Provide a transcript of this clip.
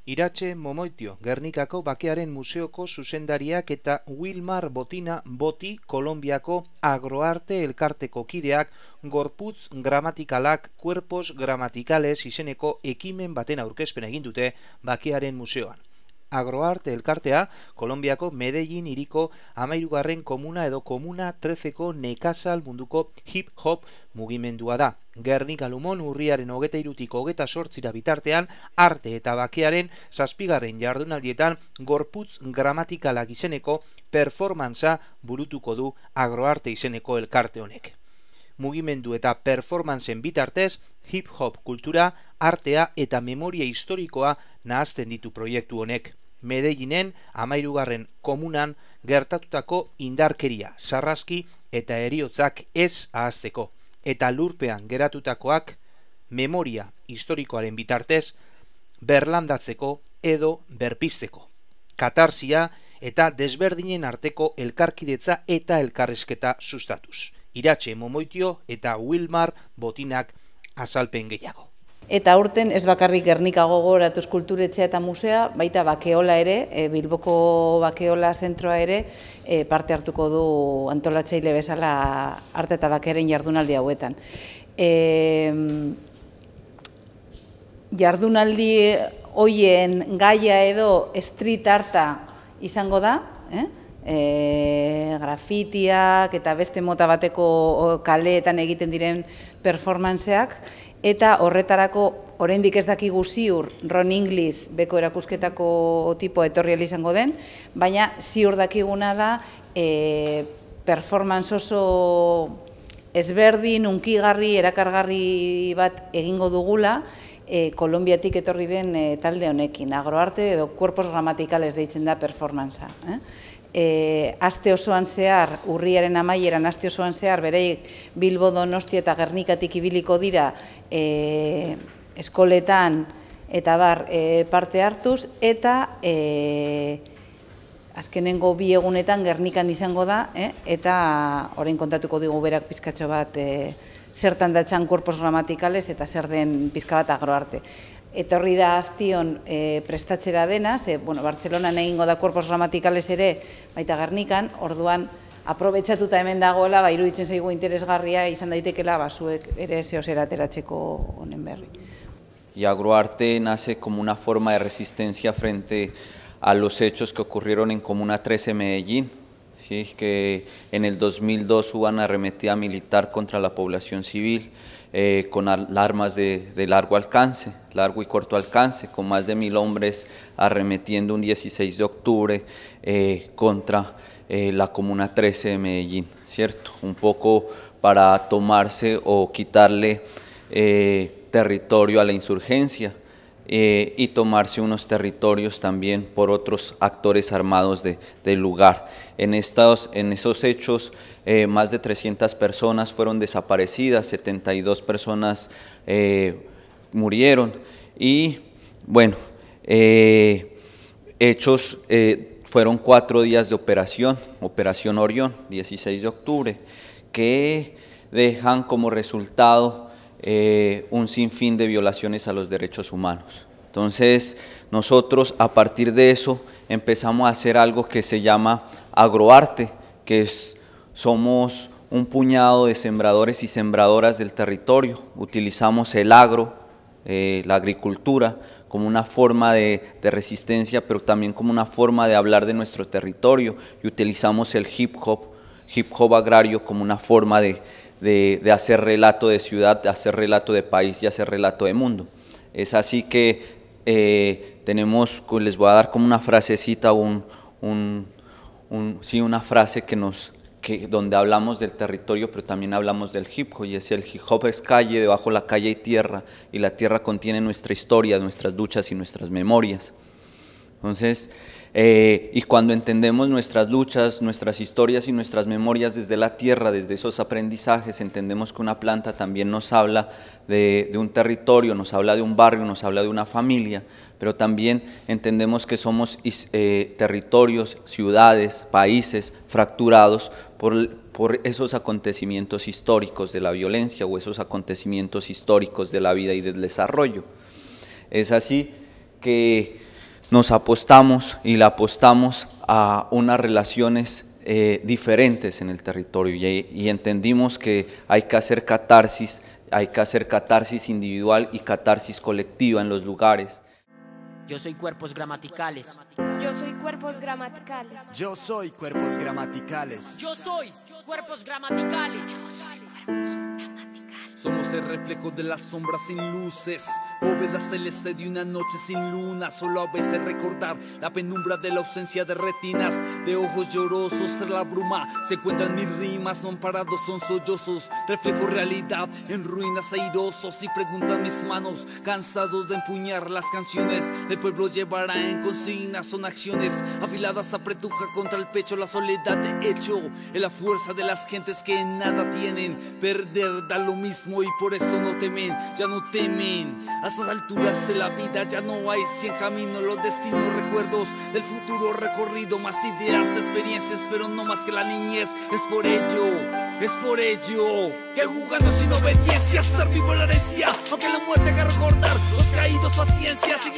Iratxe Momoitio, Gernikako Bakearen Museoko zuzendariak eta Wilmar Botina Boti Kolonbiako Agroarte Elkarteko kideak gorputz gramatikalak cuerpos gramaticales izeneko ekimen baten aurkezpen egin dute Bakearen Museoan. Agroarte Elkartea, Kolonbiako Medellin hiriko 13. komuna edo komuna 13ko nekazal munduko hip-hop mugimendua da. Gernika Lumon urriaren 23tik 28 bitartean arte eta bakearen 7. jardunaldietan gorputz gramatikalak izeneko performantza burutuko du Agroarte izeneko elkarte honek. Mugimendu eta performantzen bitartez, hip-hop kultura, artea eta memoria historikoa nahazten ditu proiektu honek. Medellinen 13. komunan gertatutako indarkeria, sarraski eta heriotzak ez ahazteko, eta lurpean geratutakoak memoria historikoaren bitartez berlandatzeko edo berpizteko. Katarsia eta desberdinen arteko elkarkidetza eta elkarrezketa sustatuz. Iratxe Momoitio eta Wilmar Botinak azalpen gehiago. Eta aurten ez bakarrik Gernika Gogoratuz kulturetxea eta musea, baita Bakeola ere, Bilboko Bakeola zentroa ere, parte hartuko du antolatzaile bezala arte eta bakearen jardunaldi hauetan. Jardunaldi hoien gaia edo street arta izango da, grafitiak eta beste mota bateko kaleetan egiten diren performanceak, eta horretarako oraindik ez dakigu ziur Ron English beko erakusketako tipo etorri izango den, baina ziur dakiguna da performance oso ezberdin, hunkigarri, erakargarri bat egingo dugula Kolonbiatik etorri den talde honekin, Agroarte edo cuerpos gramaticales deitzen da performancea. Aste osoan zehar, urriaren amaieran aste osoan zehar, bereik Bilbo, Donostia eta Gernikatik ibiliko dira eskoletan eta parte hartuz, eta azkenengo 2 egunetan Gernikan izango da, eta orain kontatuko digu berak pizkatxo bat zertan datzan cuerpos gramaticales eta zer den pizka bat Agroarte. Etorri da aztion prestatzera dena, Bartzelonan egingo da cuerpos gramaticales ere, baita Gernikan, orduan aprobetxatuta hemen dagoela, iruditzen zaigu interesgarria izan daitekela, zuek ere zehosera ateratzeko honen berri. Y Agroarte nace como una forma de resistencia frente a los hechos que ocurrieron en Comuna 13 Medellín, ¿sí? Que en el 2002 hubo una arremetida militar contra la población civil, con armas de largo alcance, largo y corto alcance, con más de 1000 hombres arremetiendo un 16 de octubre contra la Comuna 13 de Medellín, ¿cierto? Un poco para tomarse o quitarle territorio a la insurgencia y tomarse unos territorios también por otros actores armados del lugar. En esos hechos, más de 300 personas fueron desaparecidas, 72 personas murieron y, bueno, fueron 4 días de Operación Orión, 16 de octubre, que dejan como resultado un sinfín de violaciones a los derechos humanos. Entonces, nosotros a partir de eso empezamos a hacer algo que se llama agroarte, que somos un puñado de sembradores y sembradoras del territorio. Utilizamos el agro, la agricultura, como una forma de resistencia, pero también como una forma de hablar de nuestro territorio, y utilizamos el hip hop agrario como una forma de hacer relato de ciudad, de hacer relato de país y hacer relato de mundo. Es así que les voy a dar como una frasecita, una frase donde hablamos del territorio, pero también hablamos del hip hop, y es: el hip hop es calle, debajo la calle hay tierra, y la tierra contiene nuestra historia, nuestras luchas y nuestras memorias. Entonces, y cuando entendemos nuestras luchas, nuestras historias y nuestras memorias desde la tierra, desde esos aprendizajes, entendemos que una planta también nos habla de un territorio, nos habla de un barrio, nos habla de una familia, pero también entendemos que somos territorios, ciudades, países fracturados por esos acontecimientos históricos de la violencia o esos acontecimientos históricos de la vida y del desarrollo. Es así que nos apostamos y le apostamos a unas relaciones diferentes en el territorio y entendimos que hay que hacer catarsis individual y catarsis colectiva en los lugares. Yo soy cuerpos gramaticales. Yo soy cuerpos gramaticales. Yo soy cuerpos gramaticales. Yo soy cuerpos gramaticales. Yo soy cuerpos gramaticales. Somos el reflejo de las sombras sin luces, bóveda celeste de una noche sin luna. Solo a veces recordar la penumbra de la ausencia de retinas, de ojos llorosos tras la bruma. Se encuentran mis rimas, no amparados, son sollozos. Reflejo realidad en ruinas airosos y preguntan mis manos, cansados de empuñar las canciones. El pueblo llevará en consignas, son acciones afiladas a pretuja contra el pecho. La soledad de hecho es la fuerza de las gentes que nada tienen. Perder da lo mismo y por eso no temen, ya no temen. A estas alturas de la vida ya no hay 100 caminos, los destinos, recuerdos del futuro recorrido, más ideas, experiencias, pero no más que la niñez. Es por ello que jugando sin obediencia, estar vivo la herencia, aunque la muerte haga recordar los caídos, paciencia.